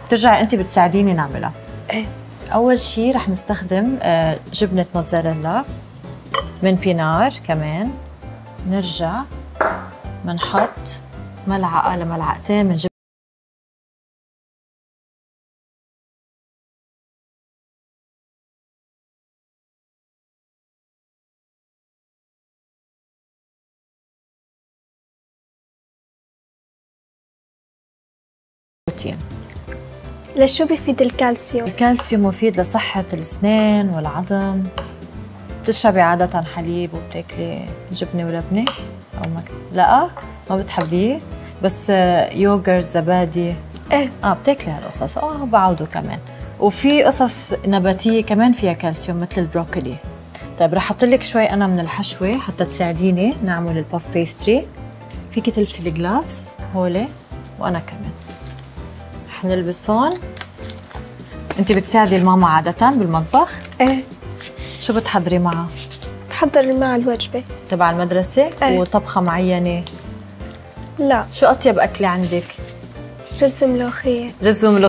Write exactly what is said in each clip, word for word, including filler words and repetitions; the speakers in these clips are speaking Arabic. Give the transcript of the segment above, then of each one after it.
بترجعي انت بتساعديني نعملها. ايه. اول شيء رح نستخدم جبنه موتزاريلا من بينار، كمان نرجع بنحط ملعقه لملعقتين من جبنه بروتين. ليش شو بيفيد الكالسيوم؟ الكالسيوم مفيد لصحة الأسنان والعظم. بتشربي عادة حليب وبتاكلي جبنة ولبنة؟ أو ما لا؟ ما بتحبيه؟ بس يوغرت، زبادي؟ ايه. اه بتاكلي هالقصص، اه بعوضه كمان. وفي قصص نباتية كمان فيها كالسيوم مثل البروكلي. طيب رح احط لك شوي أنا من الحشوة حتى تساعديني نعمل الباف بيستري. فيكي تلبسي الجلافز هولي وأنا كمان. رح نلبس هون. انت بتساعدي الماما عادة بالمطبخ؟ ايه. شو بتحضري معها؟ بحضر مع الوجبة تبع المدرسة؟ ايه. وطبخة معينة؟ لا. شو أطيب أكلة عندك؟ رز ملوخية. رز وملوخية.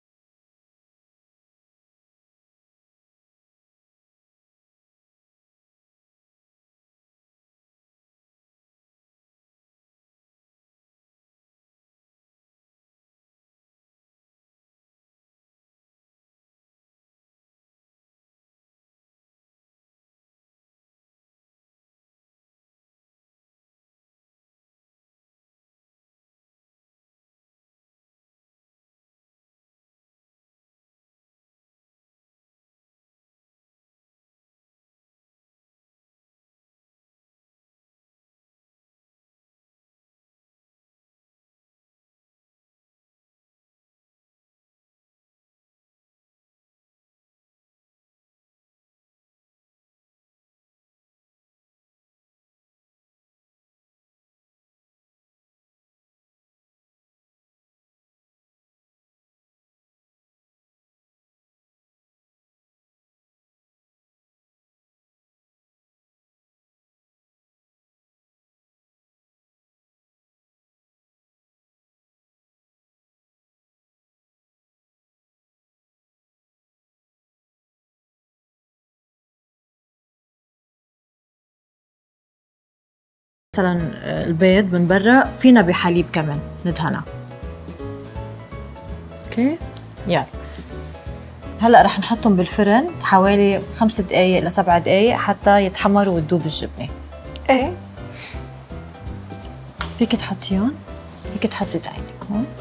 مثلا البيض من برا فينا بحليب كمان ندهنها. اوكي يلا هلا رح نحطهم بالفرن حوالي خمس دقائق لسبع دقائق حتى يتحمروا وتذوب الجبنه. ايه. فيك تحطيهم، فيك تحطي ايدك هون.